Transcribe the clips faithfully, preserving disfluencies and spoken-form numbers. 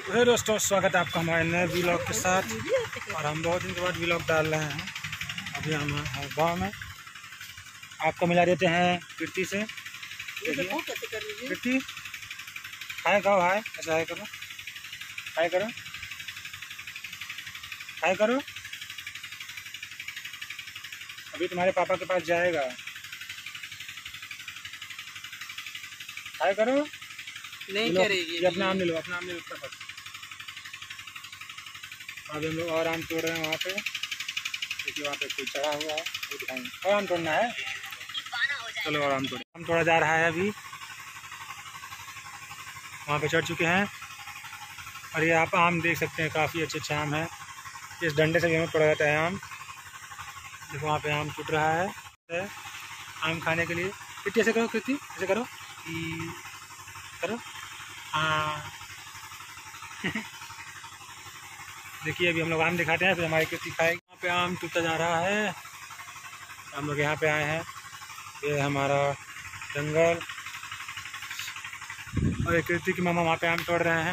तो हे दोस्तों, स्वागत है आपका हमारे नए व्लॉग के साथ। और हम बहुत दिन के बाद व्लॉग डाल रहे हैं। अभी हम हैं गाँव में, आपको मिला देते हैं कीर्ति से। कीर्ति हाय गाँव, हाय ऐसा हाय करो, हाय करो, हाय करो। अभी तुम्हारे पापा के पास जाएगा, हाय करो। नहीं करेगी, ये अपना नाम ले लो, अपना नाम ले लो बस। अभी हम लोग और आम तोड़ रहे हैं वहाँ पे, क्योंकि वहाँ पे कोई चढ़ा हुआ है, वो दिखाएंगे। और आम तोड़ना है, चलो और आम तोड़े। आम तोड़ा जा रहा है अभी, वहाँ पे चढ़ चुके हैं। और ये आप आम देख सकते हैं, काफ़ी अच्छे अच्छे आम हैं। इस डंडे से भी हमें तोड़ा जाता है आम। देखो वहाँ पे आम टूट रहा है आम खाने के लिए। कितनी ऐसे करो, कितनी ऐसे करो, करो हाँ। देखिए अभी हम लोग आम दिखाते हैं, फिर हमारी कृति खाएगी। यहाँ पे आम टूटता जा रहा है। हम लोग यहाँ पे आए हैं, ये हमारा जंगल। और एक कृति की मामा वहाँ पे आम तोड़ रहे हैं।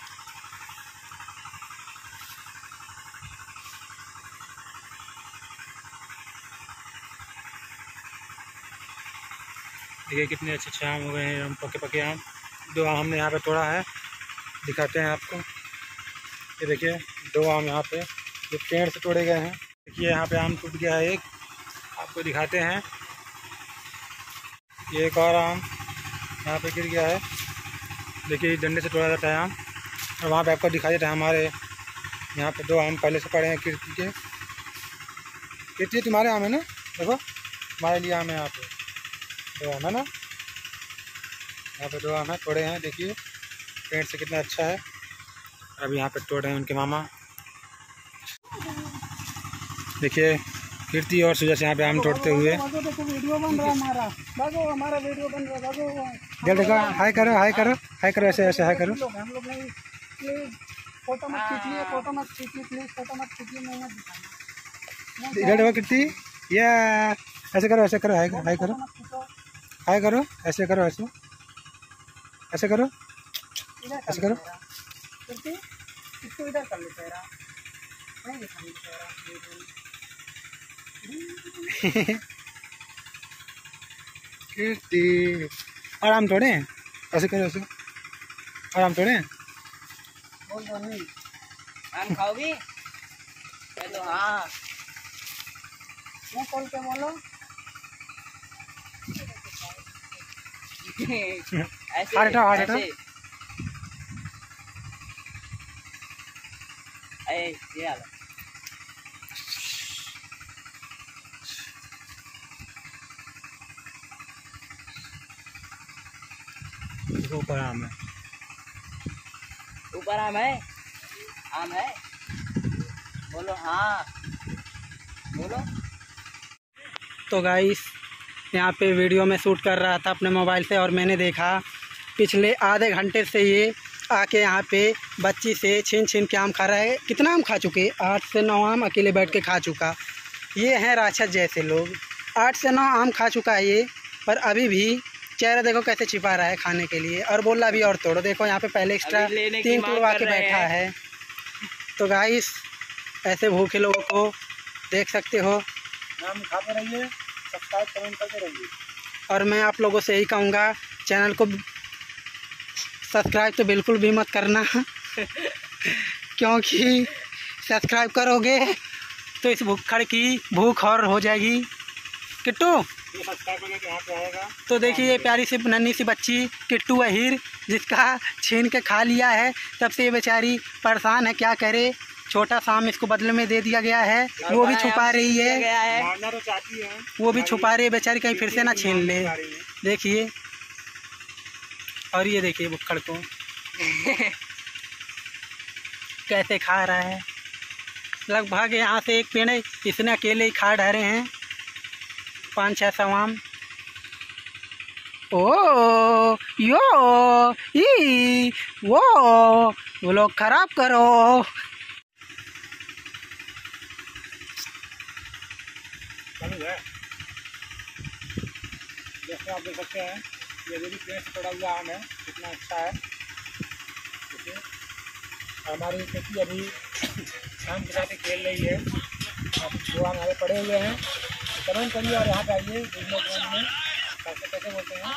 देखिए कितने अच्छे अच्छे आम हो गए हैं, पके पके आम। दो आम हमने यहाँ पे तोड़ा है, दिखाते हैं आपको। ये देखिए दो आम यहाँ पे जो पेड़ से तोड़े गए हैं। देखिए यहाँ पे आम टूट गया है एक, आपको दिखाते हैं। ये एक और आम यहाँ पे गिर गया है। देखिए डंडे से तोड़ा जाता है आम। और वहाँ पे आपको दिखाई देता है हमारे यहाँ पे दो आम पहले से पड़े हैं कीर्ति के। कीर्ति तुम्हारे आम है ना, देखो हमारे लिए आम है यहाँ पे, दो आम है ना, यहाँ पे दो आम है तोड़े हैं। देखिए पेड़ से कितना अच्छा है। अभी यहाँ पे तोड़ रहे हैं उनके मामा। देखिए कीर्ति और सुजय से यहाँ पे आम तोड़ते हुए। वीडियो बन रहा है हमारा, भागो हमारा वीडियो बन रहा है, भागो। जल्द देखो, हाय करो, हाय करो, हाय करो, ऐसे ऐसे हाय करो। हम लोग नहीं, प्लीज फोटो मत खींचिए, फोटो मत खींचिए, प्लीज फोटो मत खींचिए, मैं मत दिखाना। इधर देखो कीर्ति, या ऐसे करो, ऐसे करो, हाय हाय करो, हाय करो, ऐसे करो, ऐसे ऐसे करो, ऐसे करो। कीर्ति इसको इधर कर ले चेहरा, नहीं दिखानी चेहरा। कीर्ति और आम तोड़े, ऐसे करो, ऐसे और आम तोड़े। बोल दो नहीं, आम खाओगी? तो हाँ मैं खोल के बोलो। ऐसे हाथ हटाओ, हाथ हटाओ। ऐ ये आलो। ऊपर आम है, ऊपर आम है, आम है, बोलो हाँ, बोलो। तो गाइस यहाँ पे वीडियो में शूट कर रहा था अपने मोबाइल से, और मैंने देखा पिछले आधे घंटे से ये आके यहाँ पे बच्ची से छीन छीन के आम खा रहा है। कितना आम खा चुके? आठ से नौ आम अकेले बैठ के खा चुका। ये हैं राक्षस जैसे लोग। आठ से नौ आम खा चुका है ये, पर अभी भी चेहरा देखो कैसे छिपा रहा है खाने के लिए, और बोला अभी और तोड़ो। देखो यहाँ पे पहले एक्स्ट्रा तीन तोड़वा के बैठा है। तो गाइस ऐसे भूखे लोगों को देख सकते हो। आम खाते रहिए, सब्सक्राइब कमेंट करते रहिए। और मैं आप लोगों से यही कहूँगा, चैनल को सब्सक्राइब तो बिल्कुल भी मत करना क्योंकि सब्सक्राइब करोगे तो इस भूखड़ की भूख और हो जाएगी। किट्टू ये सब्सक्राइब करके यहाँ पे आएगा। तो देखिए ये प्यारी सी नन्ही सी बच्ची किट्टू अहीर, जिसका छीन के खा लिया है, तब से ये बेचारी परेशान है, क्या करे। छोटा शाम इसको बदले में दे दिया गया है, वो भी छुपा रही है, मारना तो चाहती है, वो भी छुपा रही है बेचारी, कहीं फिर से ना छीन ले। देखिए और ये देखिए भुक्कड़ को कैसे खा रहा है। लगभग यहाँ से एक पेड़ इसने अकेले ही खा डाले हैं, पाँच छः सौ आम। ओ यो ई वो वो लोग खराब करो। जैसे आप देख सकते हैं, ये जो भी पेड़ से तोड़ा हुआ आम है कितना अच्छा है। देखिए हमारी कृति अभी शाम के साथ खेल रही है। अब जो हमारे पड़े हुए हैं कमेंट करिए और यहाँ पे आइए ग्रुप में कैसे कैसे बोलते हैं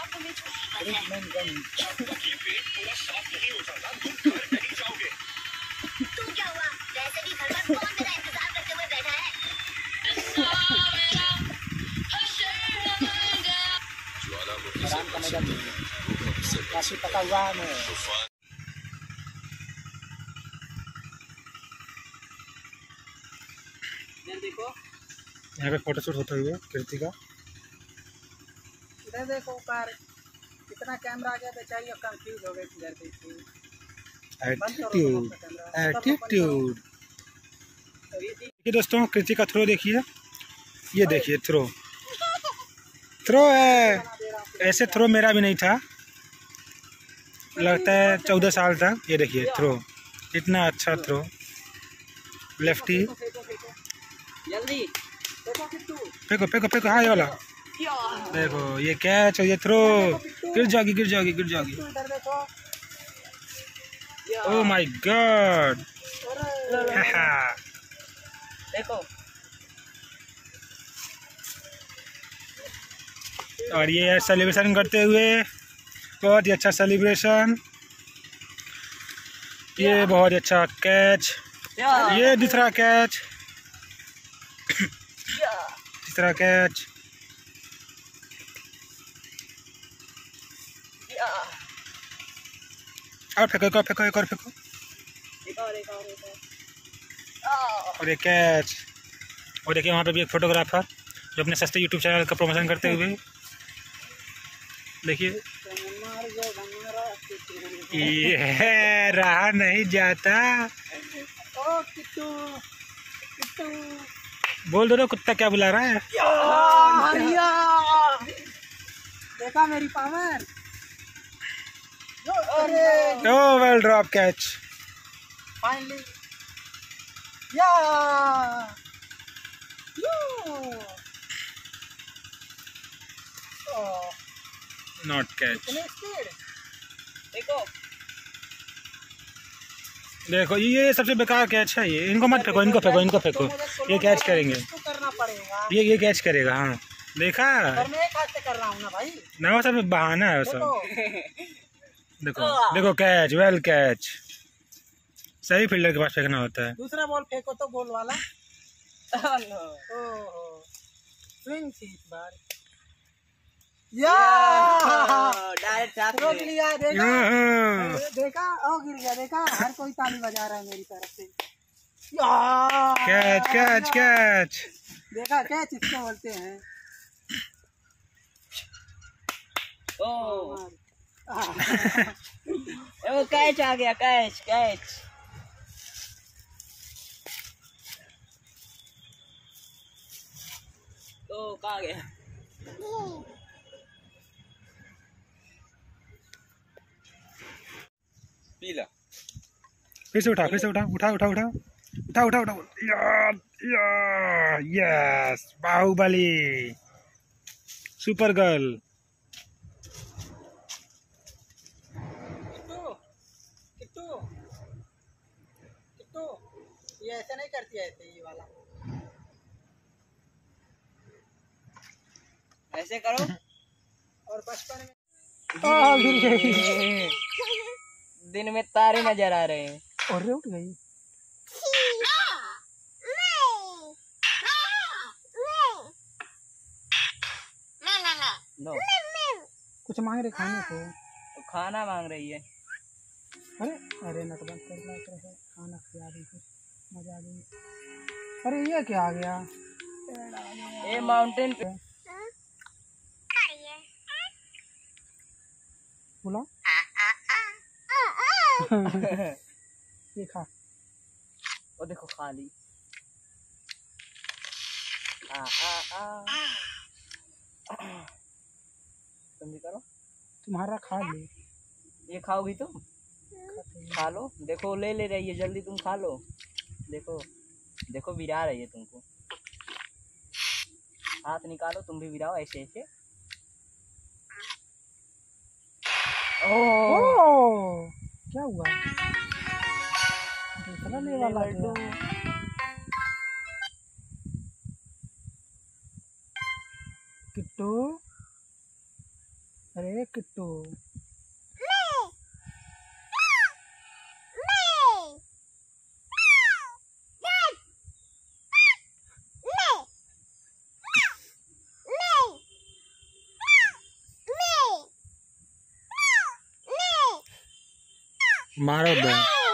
आराम का मजा काफी पका हुआ है। मैं देखो यहाँ पे फोटोशूट होता हुआ कृति का। इधर देखो ऊपर कितना कैमरा आ गया, बेचारी अब कंफ्यूज हो गई किधर देखी। Attitude attitude. देखिए दोस्तों कृति का थ्रो देखिए, ये देखिए थ्रो थ्रो है। ऐसे थ्रो मेरा भी नहीं था, लगता है चौदह साल तक। ये देखिए थ्रो, इतना अच्छा थ्रो लेफ्टी। जल्दी फेंको फेंको फेंको, हाँ ये वाला देखो, ये कैच और ये थ्रो। गिर जाओगी गिर जाओगी गिर जाओगी। Oh my God. देखो और ये सेलिब्रेशन करते हुए, बहुत ही अच्छा सेलिब्रेशन। ये बहुत ही अच्छा कैच, ये दूसरा कैच, तीसरा कैच। और फेंको एक और फेंको एक और फेंको और ये कैच। और देखिए वहाँ पे भी एक फोटोग्राफर जो अपने सस्ते यूट्यूब चैनल का प्रमोशन करते हुए, देखिए ये रहा नहीं जाता। ओ किट्टू किट्टू बोल दो ना कुत्ता क्या बुला रहा है। देखा मेरी power. Oh well drop catch finally. या नॉट कैच। देखो देखो ये सबसे बेकार कैच है ये। इनको मत फेंको, इनको फेंको इनको फेंको, ये कैच करेंगे। करना पड़ेगा, ये ये कैच करेगा। हाँ देखा, मैं कैसे कर रहा हूँ ना भाई। ना वो सब बहाना है सब। देखो देखो कैच, वेल कैच। सही फील्डर के पास फेंकना होता है। दूसरा बॉल फेंको तो गोल वाला। ओहो स्विंग थी इस बार। या डायरेक्ट रोक लिया। देखा देखा ओ गिर गया। देखा हर कोई ताली बजा रहा है मेरी तरफ से। Catch catch catch. देखा कैच इसको बोलते हैं। ओ वो कैच आ गया, कैच कैच। तो कहाँ गया? पीला फिर से उठा फिर से उठा उठा उठा उठा उठा उठा उठा यार यार yes Baahubali super girl. Kittu Kittu ये ऐसे नहीं करती है, ऐसे ये वाला ऐसे करो। और बचपन में आ, गिर गई। दिन में तारे नजर आ रहे हैं। और उठ गई। नो कुछ मांग रहे खाने को, तो खाना मांग रही है। अरे अरे नट बंद कर दिया, तरह खाना खिला दी, कुछ मजा आ गई। अरे ये क्या आ गया? ये माउंटेन पे बोला ये खा। वो देखो खाली। आ आ आ तुम भी करो। तुम्हारा खा ले। ये खाओगी तुम? खा लो। देखो ले ले रही है, जल्दी तुम खा लो। देखो देखो बिरा रही है तुमको। हाथ निकालो, तुम भी बिराओ ऐसे ऐसे। ओ क्या हुआ? मरने वाला लड्डू। किट्टू, अरे किट्टू, मारो दो।